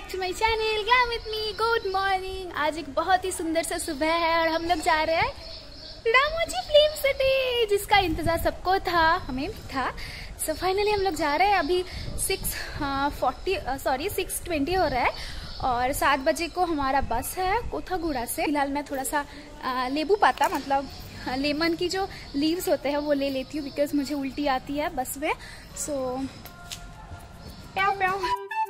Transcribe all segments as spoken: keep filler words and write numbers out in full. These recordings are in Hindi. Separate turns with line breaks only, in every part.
To my channel Glam with me. Good morning. आज एक बहुत ही सुंदर सा सुबह है और हम लोग जा रहे हैं रामोजी फिल्म सिटी, जिसका इंतजार सबको था, हमें भी था। सो so, फाइनली हम लोग जा रहे हैं। अभी six forty sorry six twenty हो रहा है और सात बजे को हमारा बस है कोथागुड़ा से। फिलहाल मैं थोड़ा सा आ, लेबू पाता मतलब लेमन की जो लीव्स होते हैं वो ले लेती हूँ, बिकॉज मुझे उल्टी आती है बस में। सो so, प्याओ प्याओ।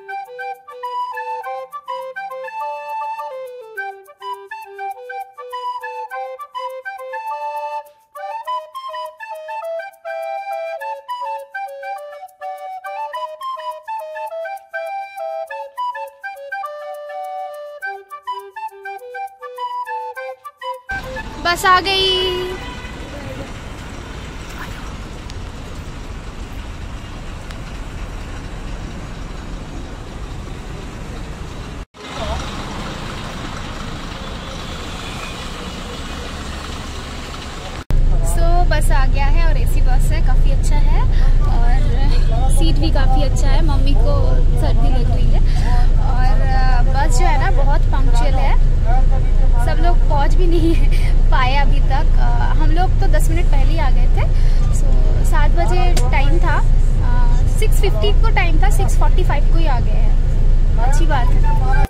बस आ गई। सो बस आ गया है और एसी बस है, काफी अच्छा है और सीट भी काफी अच्छा है। मम्मी को सर्दी लग रही है और बस जो है ना बहुत पंक्चुअल है। सब लोग पहुंच भी नहीं पाए अभी तक। हम लोग तो दस मिनट पहले ही आ गए थे। सो सात बजे टाइम था, सिक्स फिफ्टी को टाइम था, सिक्स फोर्टी फाइव को ही आ गए हैं। अच्छी बात है।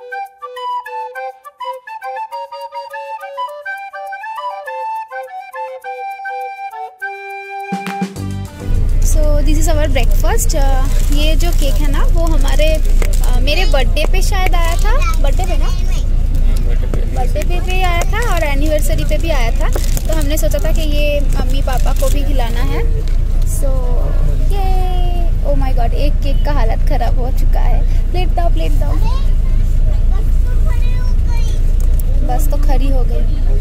So this is our breakfast. ये जो केक है ना वो हमारे uh, मेरे बर्थडे पे शायद आया था। बर्थडे पे ना बर्थडे पे भी आया था और एनिवर्सरी पे भी आया था। तो हमने सोचा था कि ये मम्मी पापा को भी खिलाना है। सो ये ओ माय गॉड, एक केक का हालत खराब हो चुका है। प्लेट दो प्लेट दो। बस तो खरी हो गई।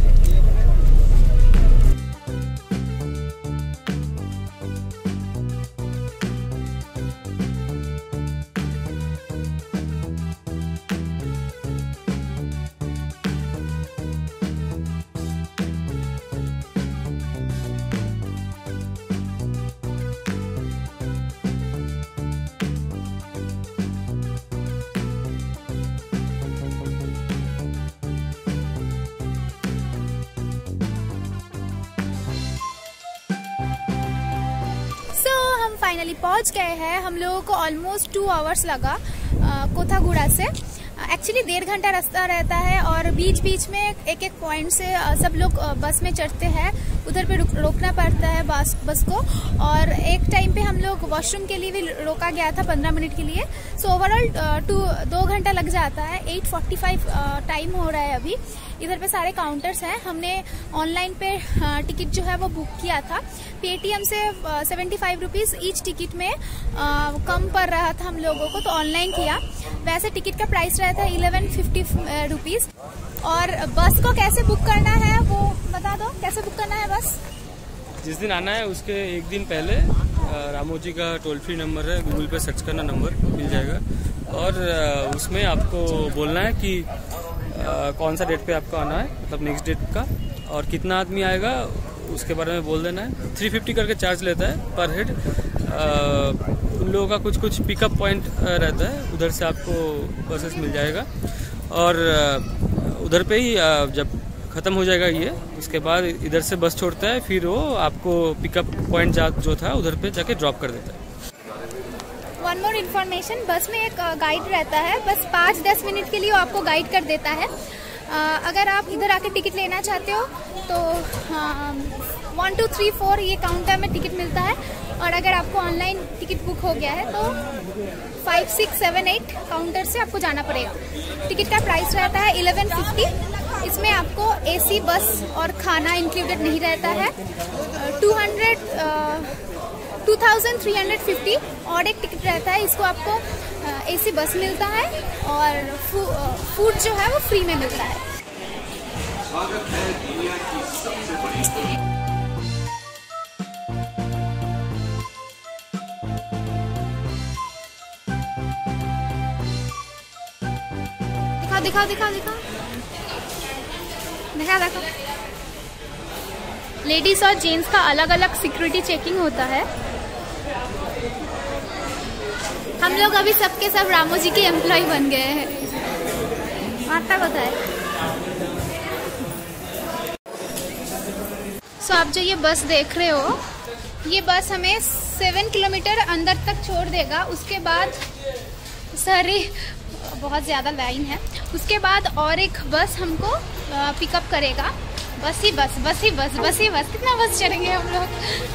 फाइनली पहुंच गए हैं। हम लोगों को ऑलमोस्ट टू आवर्स लगा कोथागुड़ा से। एक्चुअली डेढ़ घंटा रास्ता रहता है और बीच बीच में एक एक पॉइंट से सब लोग बस में चढ़ते हैं, उधर पे रुक, रोकना पड़ता है बस बस को। और एक टाइम पे हम लोग वॉशरूम के लिए भी रोका गया था पंद्रह मिनट के लिए। सो ओवरऑल टू दो घंटा लग जाता है। एट फोर्टी फाइव टाइम हो रहा है अभी। इधर पे सारे काउंटर्स हैं। हमने ऑनलाइन पे टिकट जो है वो बुक किया था। पेटीएम से seventy five rupees each ticket में आ, कम पड़ रहा था हम लोगों को, तो ऑनलाइन किया। वैसे टिकट का प्राइस रहता है इलेवन फिफ्टी रुपीज। और बस को कैसे बुक करना है वो बता दो, कैसे बुक करना है बस?
जिस दिन आना है उसके एक दिन पहले रामोजी का टोल फ्री नंबर है, गूगल पे सर्च करना, नंबर मिल जाएगा। और उसमें आपको बोलना है कि आ, कौन सा डेट पे आपको आना है, मतलब नेक्स्ट डेट का, और कितना आदमी आएगा उसके बारे में बोल देना है। थ्री फिफ्टी करके चार्ज लेता है पर हेड। उन लोगों का कुछ कुछ पिकअप पॉइंट रहता है, उधर से आपको बसेस मिल जाएगा। और उधर पे ही जब ख़त्म हो जाएगा ये, उसके बाद इधर से बस छोड़ता है, फिर वो आपको पिकअप पॉइंट जो था उधर पे जाके ड्रॉप कर देता है।
वन मोर इन्फॉर्मेशन, बस में एक गाइड रहता है, बस पाँच दस मिनट के लिए वो आपको गाइड कर देता है। अगर आप इधर आके टिकट लेना चाहते हो तो वन टू थ्री फोर ये काउंटर में टिकट मिलता है। और अगर आपको ऑनलाइन टिकट बुक हो गया है तो five six seven eight counter से आपको जाना पड़ेगा। टिकट का प्राइस रहता है इलेवन फिफ्टी। इसमें आपको एसी बस और खाना इंक्लूडेड नहीं रहता है। Two hundred two thousand three hundred fifty और एक टिकट रहता है। इसको आपको एसी बस मिलता है और फू, फूड जो है वो फ्री में मिलता है। दिखाओ दिखाओ दिखाओ दिखाओ दिखा देखो। लेडीज और जेंट्स का अलग अलग सिक्योरिटी चेकिंग होता है। हम लोग अभी सबके सब रामोजी के एम्प्लॉय बन गए हैं। माता बताए। सो आप जो ये बस देख रहे हो, ये बस हमें सेवन किलोमीटर अंदर तक छोड़ देगा। उसके बाद सारी बहुत ज़्यादा लाइन है। उसके बाद और एक बस हमको पिकअप करेगा। बस ही बस बस ही बस बस ही बस कितना बस चढ़ेंगे हम लोग।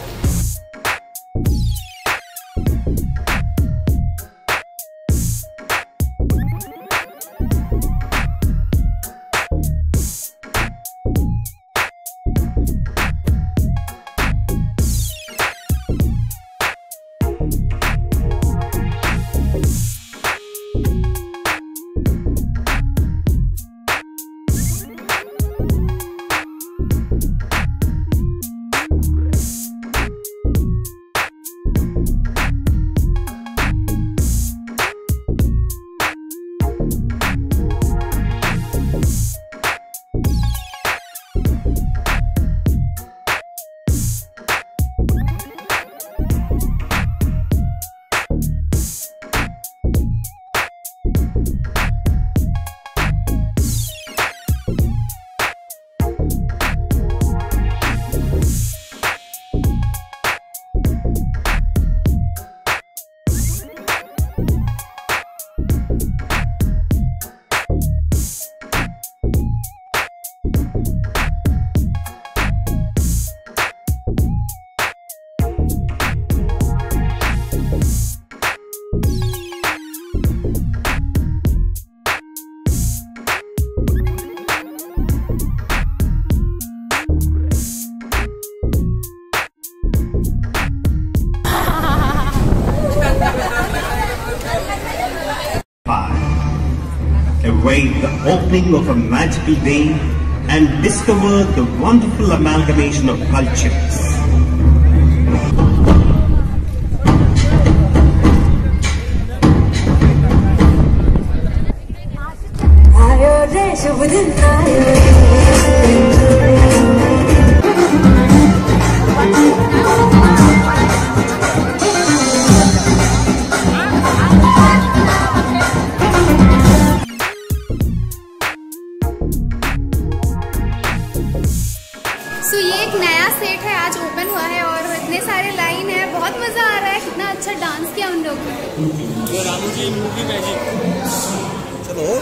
Await the opening of a magical day and discover the wonderful amalgamation of cultures.
सो ये एक नया सेट है, आज ओपन हुआ है और इतने सारे लाइन है, बहुत मजा आ रहा है। कितना अच्छा डांस किया उन लोगों ने।
Ramoji movie magic.
चलो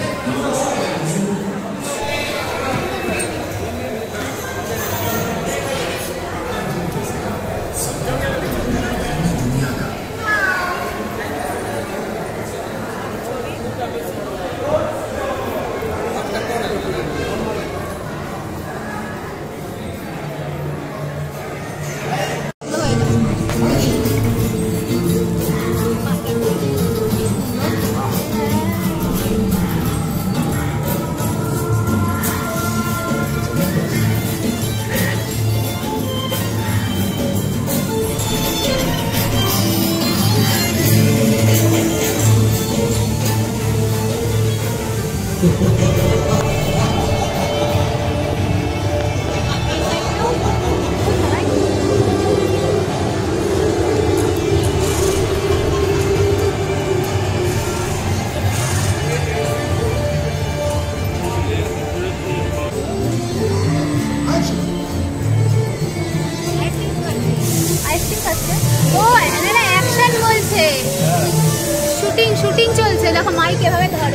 শুটিং শুটিং চলছে, দেখো মাইক এভাবে ধরে।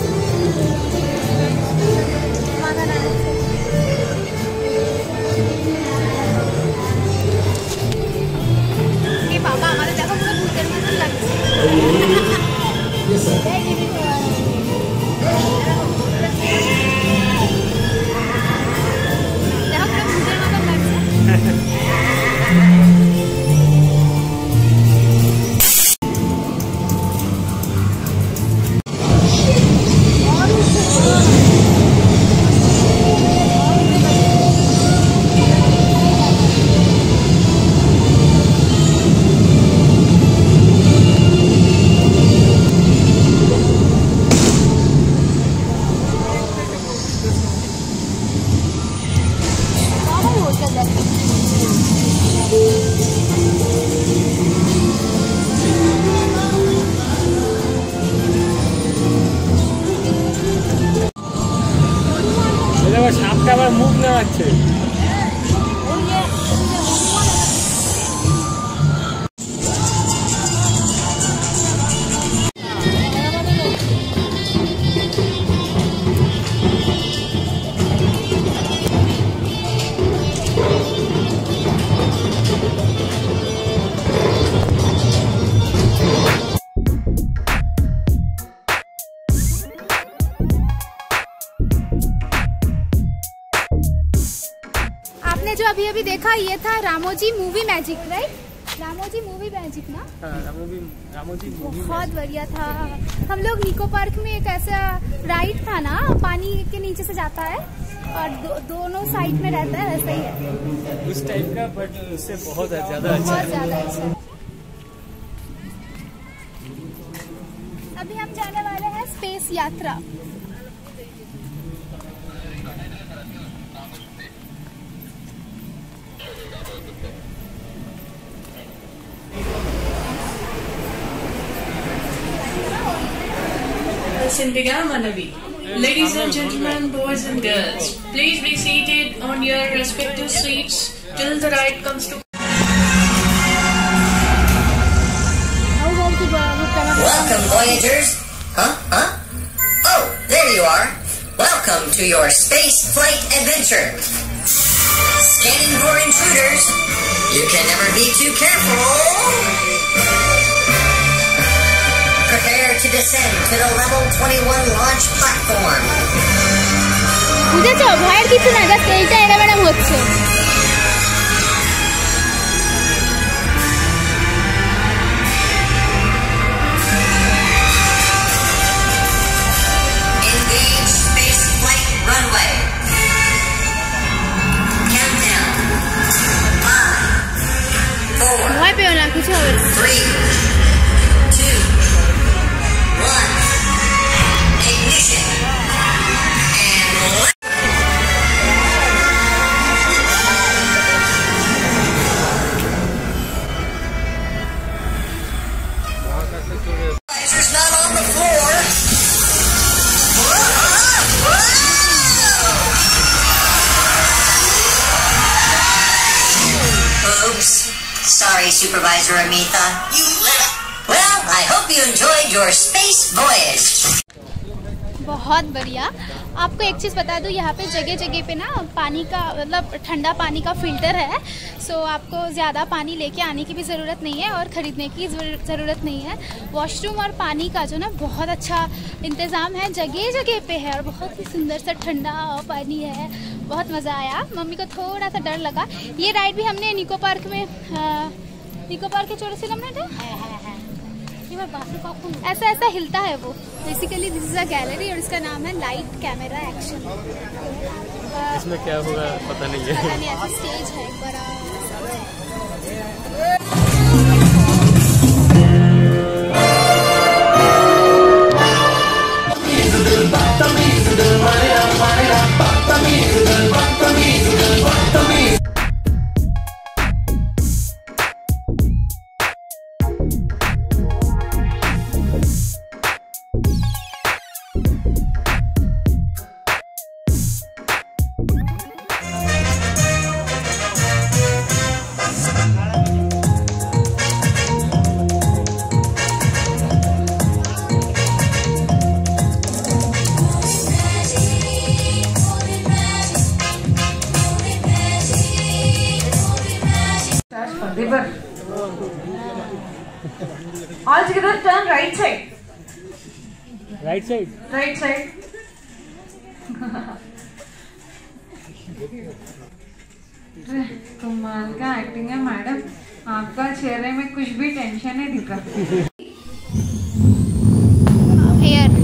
বাবা আমাদের দেখো পুরো ভূতের মতন লাগছে। দেখো পুরো ভূতের মতন লাগছে।
মুখ না রাখছে।
जो अभी अभी देखा ये था Ramoji movie magic, right? Ramoji movie magic ना?
हाँ, रामोजी रामोजी मूवी
बहुत बढ़िया था। हम लोग निको पार्क में एक ऐसा राइड था ना, पानी के नीचे से जाता है और दो, दोनों साइड में रहता है, वैसा ही है
उस टाइप का, बट उससे बहुत ज्यादा अच्छा,
बहुत ज्यादा अच्छा। अभी हम जाने वाले हैं स्पेस यात्रा।
Ladies and gentlemen, boys and girls, please be seated on your respective seats till the ride comes to.
Welcome, Voyagers. Huh? Huh? Oh, there you are. Welcome to your space flight adventure. Scanning for intruders. You can never be too careful. Prepare to descend to the level twenty-one launch platform.
বুঝেছো, ভয়ের কিছু না, জাস্ট এইটা এরা ম্যাডাম হচ্ছে।
Engage space flight runway. Countdown. Five, four,
ভয় পেও না, কিছু হবে না।
three, two, one. Ignition. And let Supervisor's not on the floor. Oops. Sorry, Supervisor Amitha. You let it. Well, I hope you enjoyed your space voyage.
बहुत बढ़िया। आपको एक चीज़ बता दूँ, यहाँ पे जगह जगह पे ना पानी का, मतलब ठंडा पानी का फिल्टर है। सो आपको ज़्यादा पानी लेके आने की भी ज़रूरत नहीं है और ख़रीदने की ज़रूरत नहीं है। वॉशरूम और पानी का जो ना बहुत अच्छा इंतज़ाम है, जगह जगह पे है और बहुत ही सुंदर सा ठंडा पानी है। बहुत मज़ा आया। मम्मी को थोड़ा सा डर लगा। ये राइड भी हमने निको पार्क में, निको पार्क के चौरासी किलोमीटर ऐसा ऐसा हिलता है वो। Basically this is a gallery और इसका नाम है लाइट कैमरा एक्शन।
इसमें क्या होगा पता नहीं है।
पता नहीं, ऐसा स्टेज है बड़ा।
All together, turn right side.
Right side,
Right side. कमाल का एक्टिंग है मैडम, आपका चेहरे में कुछ भी टेंशन नहीं दिखा।
एयर,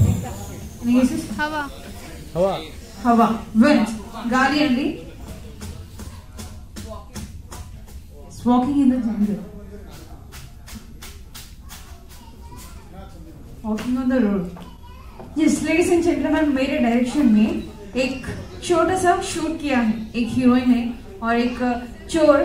हवा,
हवा,
हवा, wind, गाली अंडी। Walking in the jungle. Walking on the road. Yes, ladies and gentlemen, मेरे डायरेक्शन में एक छोटा सा शूट किया है। एक हीरोइन है और एक चोर।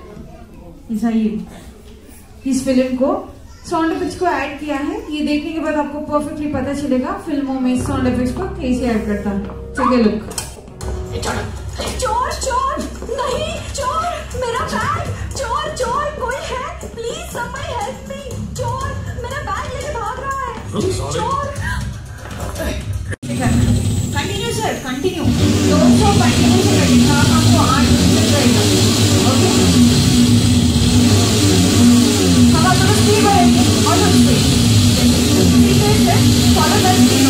इस फिल्म को साउंड इफेक्ट्स को ऐड किया है। ये देखने के बाद आपको परफेक्टली पता चलेगा फिल्मों में साउंड इफेक्ट्स को कैसे ऐड करता है। Take a look. चोर चोर नहीं, चोर मेरा बैग, चोर चोर कोई है, प्लीज समबडी हेल्प मी, चोर मेरा बैग लेके भाग रहा है, चोर। कंटिन्यू सर, कंटिन्यू, दो सौ कंटिन्यू से करेंगे, आपको आठ मिनट रहेगा। ओके, अब आप लोग स्पीड बढ़ाएंगे और स्पीड फॉलो द स्पीड।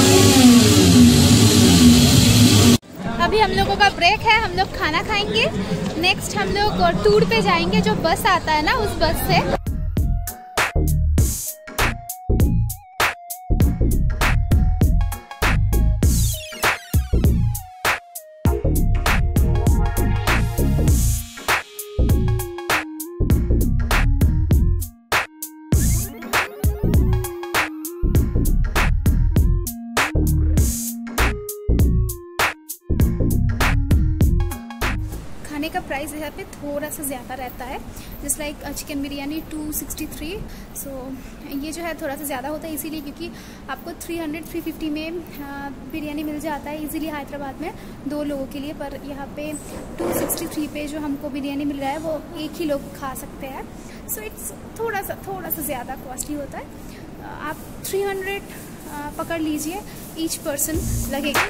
अभी हम लोगों का ब्रेक है, हम लोग खाना खाएंगे। नेक्स्ट हम लोग टूर पे जाएंगे, जो बस आता है ना उस बस से। खाने का प्राइस यहाँ पे थोड़ा सा ज़्यादा रहता है, just like chicken biryani two sixty three. So ये जो है थोड़ा सा ज़्यादा होता है, इसीलिए क्योंकि आपको थ्री हंड्रेड थ्री फिफ्टी में बिरयानी मिल जाता है इजीली हैदराबाद में दो लोगों के लिए। पर यहाँ पे टू सिक्सटी थ्री पे जो हमको बिरयानी मिल रहा है वो एक ही लोग खा सकते हैं। सो इट्स थोड़ा सा थोड़ा सा ज़्यादा कॉस्टली होता है। आप थ्री हंड्रेड पकड़ लीजिए, ईच पर्सन लगेगा।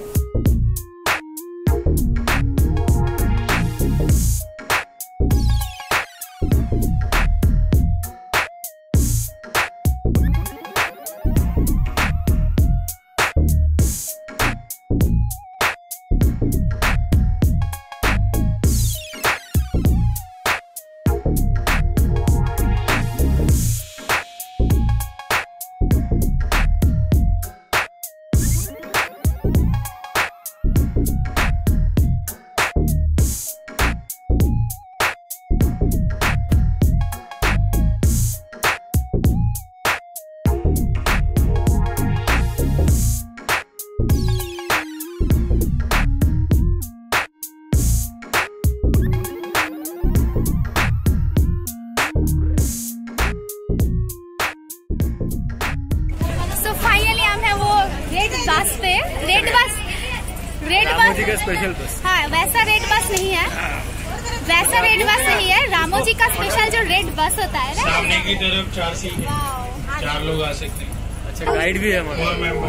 बस पे रेड बस रेड बस
का स्पेशल बस,
हाँ वैसा रेड बस नहीं है, वैसा रेड बस नहीं है। रामोजी का स्पेशल जो रेड बस होता है ना,
सामने की तरफ चार सीट है, चार लोग आ सकते हैं।
अच्छा गाइड भी है हमारा।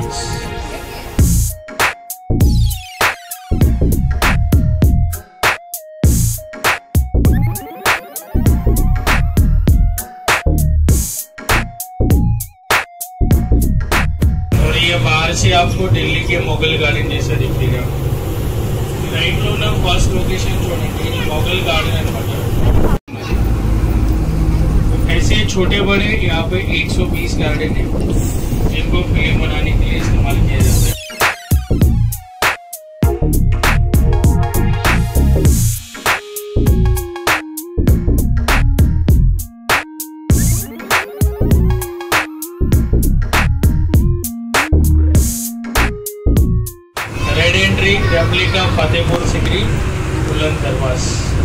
बाहर से आपको दिल्ली के मुगल गार्डन जैसा दिखेगा। राइट लो ना, फर्स्ट लोकेशन छोड़ेंगे मुगल गार्डन। ऐसे छोटे बड़े यहाँ पे एक सौ बीस गार्डन है जिनको फिल्म बनाने के लिए इस्तेमाल किया जाता है। रेप्लिका फतेहपुर सिकरी बुलंद दरवाज।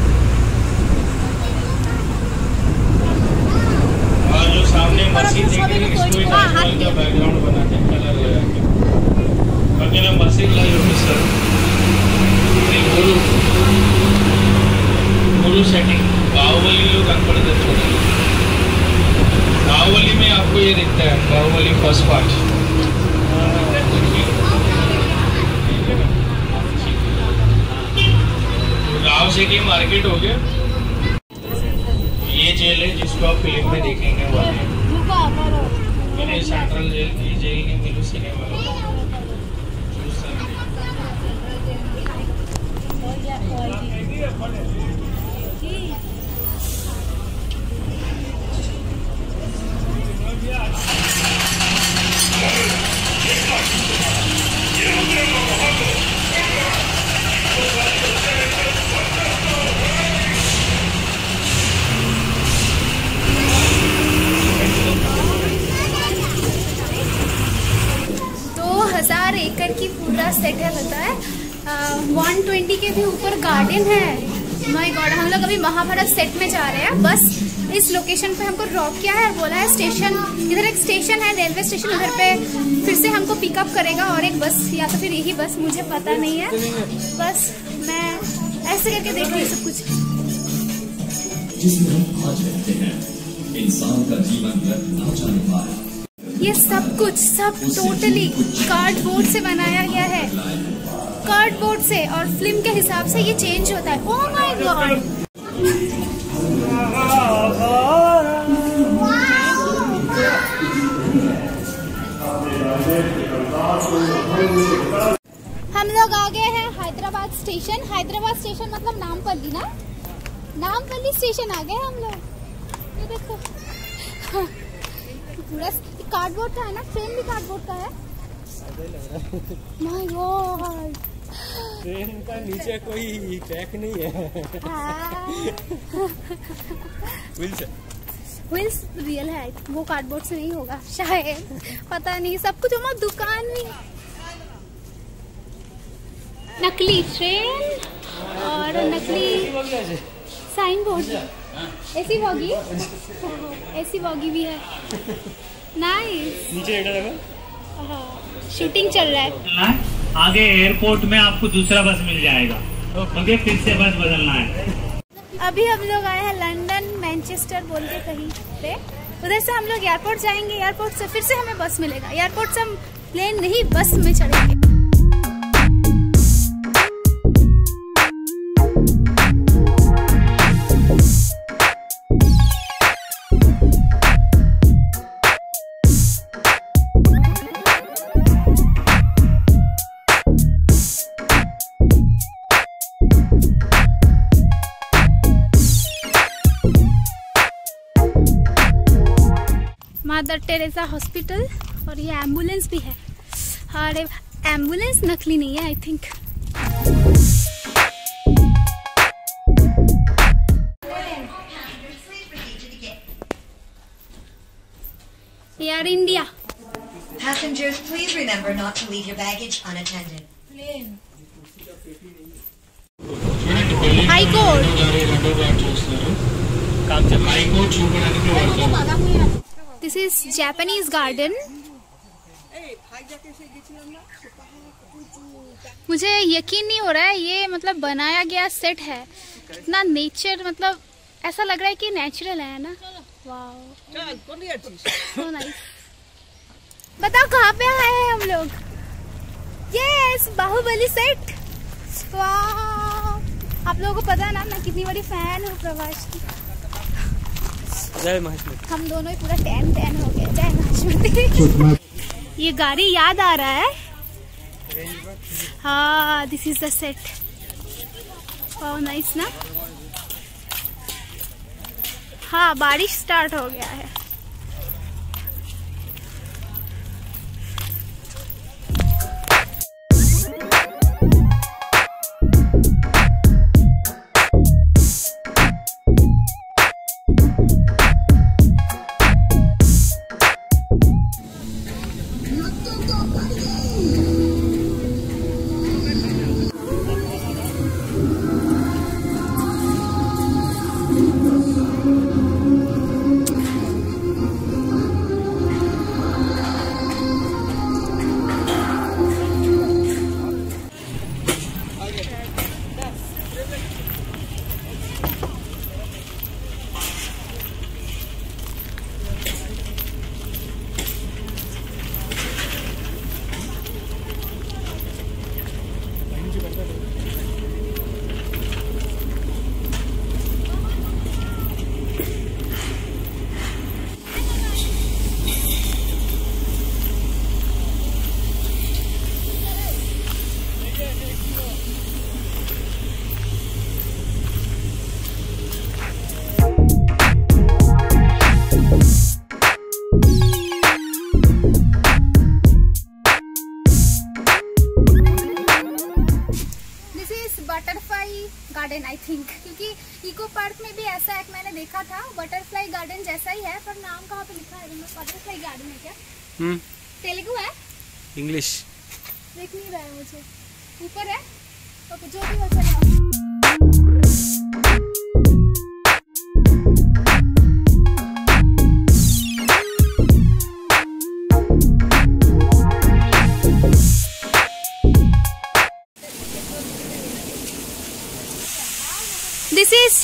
और जो सामने मस्जिद देख रही है इसको ताजमहल का बैकग्राउंड बनाते हैं कलर लगा के। वगैरह मस्जिद लाई होगी सर, गुरु गुरु सेटिंग। बाहुबली लोग अकबर दे छोड़े। बाहुबली में आपको ये दिखता है, बाहुबली फर्स्ट पार्ट। गाँव सिटी मार्केट हो गया। ये जेल है जिसको आप फिल्म में देखेंगे वाले। मैंने सेंट्रल जेल की जेल नहीं मिलू सिनेमा
एकड़ की पूरा सेट है, पता है वन ट्वेंटी के भी ऊपर गार्डन है। माय गॉड, हम लोग अभी महाभारत सेट में जा रहे हैं। बस इस लोकेशन पे हमको ड्रॉप किया है और बोला है स्टेशन, इधर एक स्टेशन है रेलवे स्टेशन, उधर पे फिर से हमको पिकअप करेगा और एक बस या तो फिर यही बस, मुझे पता नहीं है। बस मैं ऐसे करके देख रही सब कुछ।
जिसमें हम आज रहते हैं, इंसान का जीवन व्यर्थ ना जाने पाए।
ये सब कुछ सब टोटली कार्डबोर्ड से बनाया गया है, कार्डबोर्ड से, और फिल्म के हिसाब से ये चेंज होता है। ओह माय गॉड, हम लोग आ गए हैं हैदराबाद स्टेशन। हैदराबाद स्टेशन मतलब नामपल्ली ना, नामपल्ली स्टेशन आ गए हम लोग। ये देखो पूरा कार्डबोर्ड का है ना, ट्रेन भी कार्डबोर्ड का है। माय गॉड,
ट्रेन का नीचे कोई ट्रैक नहीं है। व्हील्स है,
व्हील्स रियल है, वो कार्डबोर्ड से नहीं होगा शायद, पता नहीं। सब कुछ हमारा दुकान में नकली ट्रेन और नकली साइन बोर्ड, ऐसी बॉगी, ऐसी बॉगी भी है। नाइस,
नीचे देखो
शूटिंग चल रहा है।
आगे एयरपोर्ट में आपको दूसरा बस मिल जाएगा, ओके, फिर से बस बदलना है।
अभी हम लोग आए हैं लंदन मैनचेस्टर बोल के कहीं पे, उधर से हम लोग एयरपोर्ट जाएंगे, एयरपोर्ट से फिर से हमें बस मिलेगा, एयरपोर्ट से हम प्लेन नहीं बस में चढ़ेंगे। मदर टेरेसा हॉस्पिटल, और ये एम्बुलेंस भी है। अरे एम्बुलेंस नकली नहीं है I think. Air India.
Passengers, please remember not to leave your baggage unattended.
High court, this is Japanese garden. मुझे यकीन नहीं हो रहा है ये मतलब बनाया गया सेट है, कितना नेचर, मतलब ऐसा लग रहा है कि नेचुरल है ना। Wow, so nice. बताओ कहाँ पे आए हैं हम लोग? Yes, Baahubali set. वाह, आप लोगों को पता ना मैं कितनी बड़ी फैन हूँ प्रभास की।
जय महाष्मती।
हम दोनों ही पूरा टैन टैन हो गए। जय महाष्मती। ये गाड़ी याद आ रहा है। हाँ, this is the set. Oh nice ना। हाँ, बारिश स्टार्ट हो गया है। गार्डन आई थिंक, क्योंकि इको पार्क में भी ऐसा एक मैंने देखा था, बटरफ्लाई गार्डन जैसा ही है, पर नाम कहाँ पे लिखा है? बटरफ्लाई गार्डन है क्या? हम्म, तेलुगु है,
इंग्लिश
देख नहीं रहा है मुझे, ऊपर है। ओके, जो भी हो चलेगा।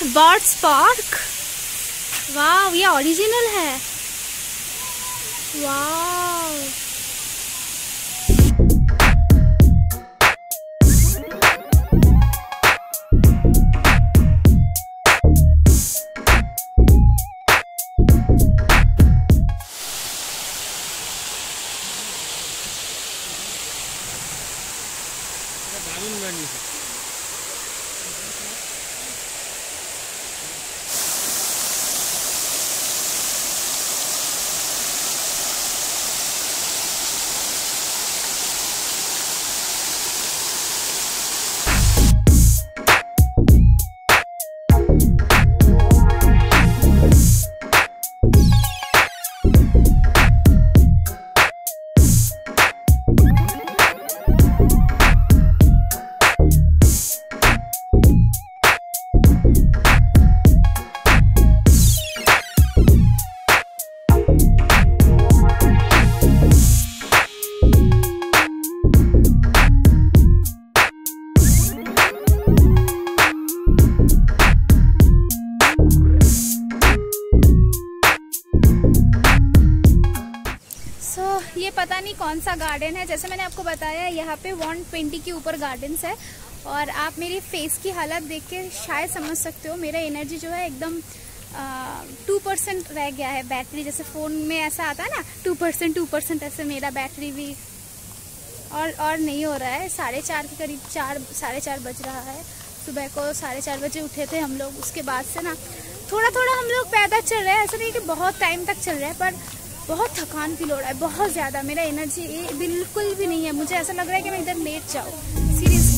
Birds park. वाह, ये ओरिजिनल है। वाह, ये पता नहीं कौन सा गार्डन है। जैसे मैंने आपको बताया, यहाँ पे एक सौ बीस के ऊपर गार्डन्स है। और आप मेरी फेस की हालत देख के शायद समझ सकते हो, मेरा एनर्जी जो है एकदम टू परसेंट रह गया है। बैटरी जैसे फ़ोन में ऐसा आता है ना, टू परसेंट टू परसेंट ऐसे मेरा बैटरी भी और और नहीं हो रहा है। साढ़े चार के करीब, चार साढ़े चार बज रहा है। सुबह को साढ़े चार बजे उठे थे हम लोग। उसके बाद से ना थोड़ा थोड़ा हम लोग पैदल चल रहे हैं। ऐसा नहीं कि बहुत टाइम तक चल रहे हैं, पर बहुत थकान फील हो रहा है, बहुत ज़्यादा। मेरा एनर्जी बिल्कुल भी नहीं है। मुझे ऐसा लग रहा है कि मैं इधर लेट जाऊँ, seriously.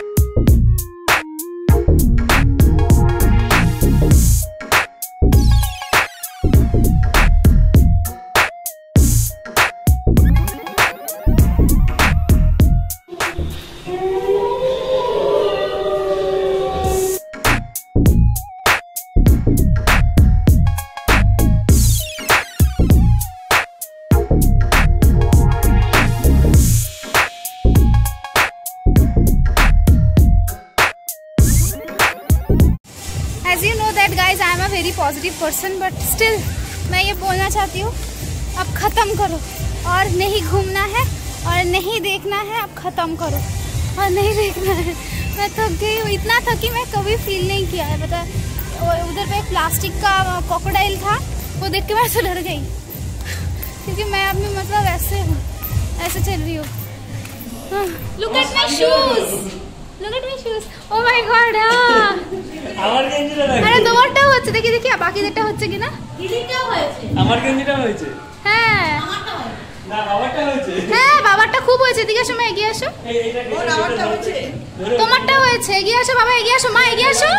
As you know that guys, I am a very positive person, but still मैं ये बोलना चाहती हूँ, अब ख़त्म करो। और नहीं घूमना है और नहीं देखना है, अब ख़त्म करो और नहीं देखना है। मैं थक गई हूँ, इतना थकी मैं कभी फील नहीं किया है। पता उधर पे प्लास्टिक का क्रोकोडाइल था, वो देख के मैं तो डर गई, क्योंकि मैं अपनी मतलब ऐसे हूँ, ऐसे चल रही हूँ। Look at my shoes! Look at my shoes! Oh my God!
আমার গেঞ্জিটা রাখো।
আরে তোমারটাও হচ্ছে, দেখি দেখি বাকি যেটা হচ্ছে কিনা।
দিদিটাও হয়েছে। আমার গেঞ্জিটা হয়েছে।
হ্যাঁ।
আমারটা হয়েছে। না, বাবারটা হয়েছে।
হ্যাঁ, বাবারটা খুব হয়েছে। এদিকে আসো, মা এগিয়ে আসো।
এই এইটা ওর আমারটা হয়েছে।
তোমারটা হয়েছে। এগিয়ে আসো বাবা, এগিয়ে আসো, মা এগিয়ে আসো।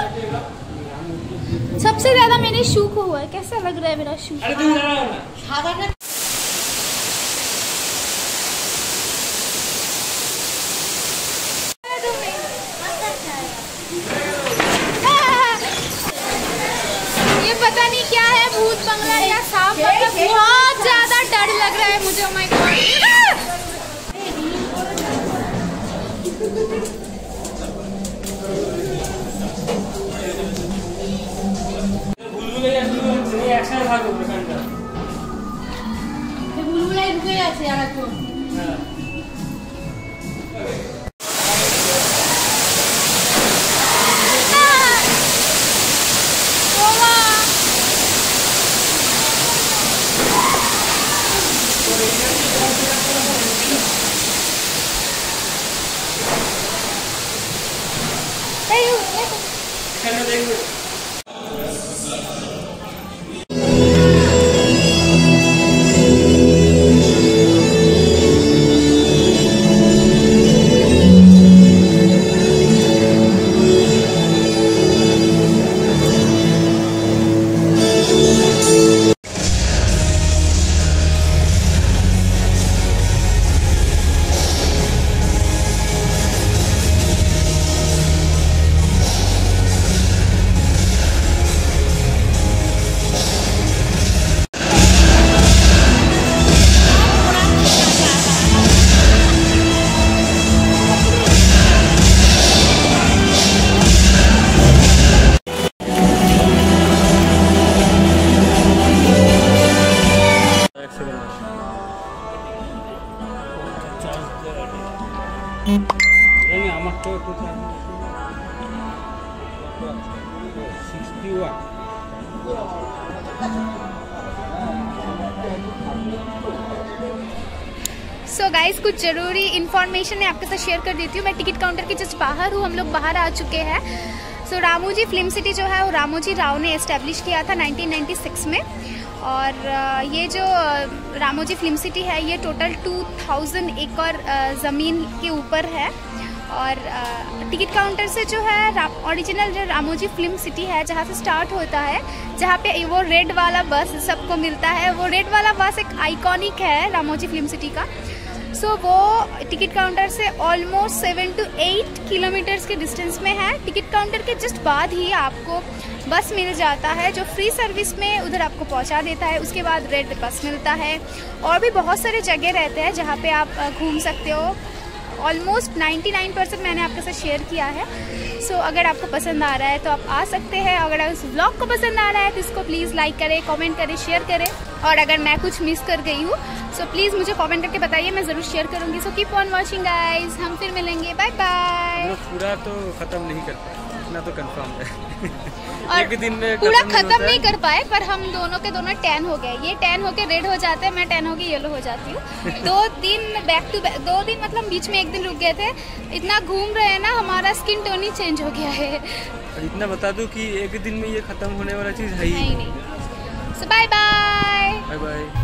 सबसे ज्यादा मेरे शू को हुआ है। कैसा लग रहा है मेरा शू?
अरे तुम लगाओ ना।
सादा ये पता नहीं क्या है, भूत बंगला या सांप, मतलब बहुत ज्यादा डर लग रहा है मुझे। oh my God!
একসাথে থাকো এখানটা।
এই বুলবুলাই ঢুকে আছে আর একটু।
হ্যাঁ।
এই
কেন দেখবে?
Ini amat tuh tuh sixty-one.
So guys, कुछ जरूरी इन्फॉर्मेशन मैं आपके साथ शेयर कर देती हूँ। मैं टिकट काउंटर के जस्ट बाहर हूँ, हम लोग बाहर आ चुके हैं। So so, Ramoji film city जो है वो रामोजी राव ने एस्टेब्लिश किया था नाइनटीन नाइंटी सिक्स में। और ये जो रामोजी फिल्म सिटी है ये टोटल टू थाउज़ेंड एकड़ ज़मीन के ऊपर है। और टिकट काउंटर से जो है ओरिजिनल जो रामोजी फिल्म सिटी है जहाँ से स्टार्ट होता है, जहाँ पे वो रेड वाला बस सबको मिलता है, वो रेड वाला बस एक आइकॉनिक है रामोजी फिल्म सिटी का। सो so, वो टिकट काउंटर से almost seven to eight kilometers के डिस्टेंस में है। टिकट काउंटर के जस्ट बाद ही आपको बस मिल जाता है जो फ्री सर्विस में उधर आपको पहुंचा देता है। उसके बाद रेड बस मिलता है और भी बहुत सारे जगह रहते हैं जहाँ पे आप घूम सकते हो। ऑलमोस्ट निन्यानवे परसेंट मैंने आपके साथ शेयर किया है। सो so, अगर आपको पसंद आ रहा है तो आप आ सकते हैं। अगर इस व्लॉग को पसंद आ रहा है तो इसको प्लीज़ लाइक करें, कमेंट करें, शेयर करें। और अगर मैं कुछ मिस कर गई हूँ सो प्लीज़ मुझे कमेंट करके बताइए, मैं ज़रूर शेयर करूँगी। So keep on watching guys, हम फिर मिलेंगे, बाय बाय।
पूरा तो ख़त्म नहीं कर पाए, इतना तो कंफर्म है।
और
एक दिन में
पूरा खत्म नहीं कर पाए, पर हम दोनों के दोनों टैन हो गए। ये टैन होके रेड हो जाते हैं, मैं टैन होके येलो हो जाती हूँ। दो दिन बैक टू बैक, दो दिन मतलब बीच में एक दिन रुक गए थे। इतना घूम रहे हैं ना, हमारा स्किन टोन ही चेंज हो गया है।
इतना बता दूं कि एक दिन में ये खत्म होने वाला चीज़ है ही
नहीं। So bye bye
bye bye.